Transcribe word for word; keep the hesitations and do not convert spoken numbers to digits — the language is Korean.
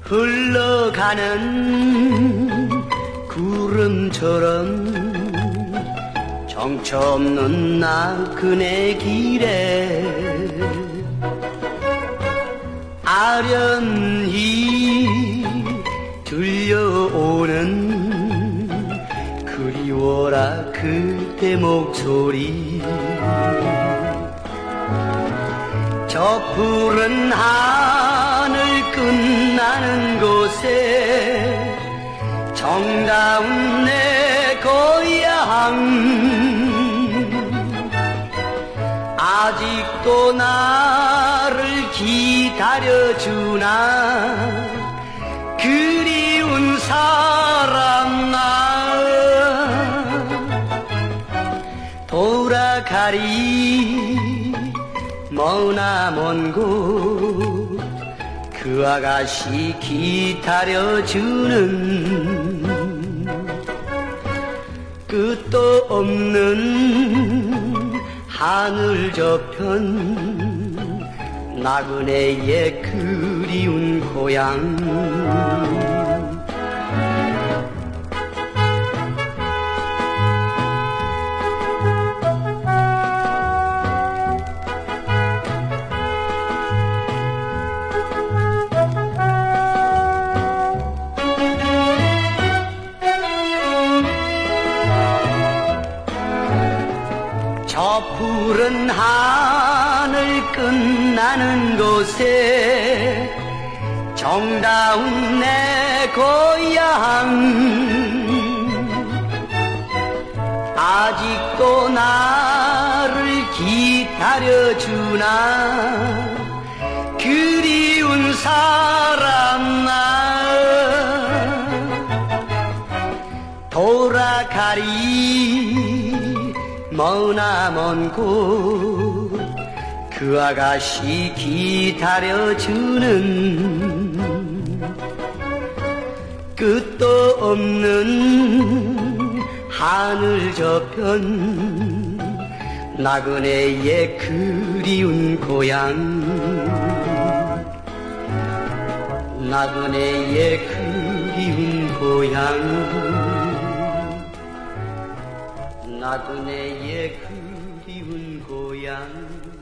흘러가는 구름처럼 정처 없는 나그네 길에 아련히 들려오는 그리워라 그대 목소리. 저 푸른 하늘 끝나는 곳에 정다운 내 고향, 아직도 나를 기다려주나 그리운 사람 나. 돌아가리 머나 먼 곳 그 아가씨 기다려주는 끝도 없는 하늘 저편 나그네의 그리운 고향. 저 푸른 하늘 끝나는 곳에 정다운 내 고향, 아직도 나를 기다려주나 그리운 사람 나. 돌아가리 머나 먼 곳 그 아가씨 기다려주는 끝도 없는 하늘 저편 나그네의 그리운 고향. 나그네의 그리운 고향. 나그네의 그리운 고향.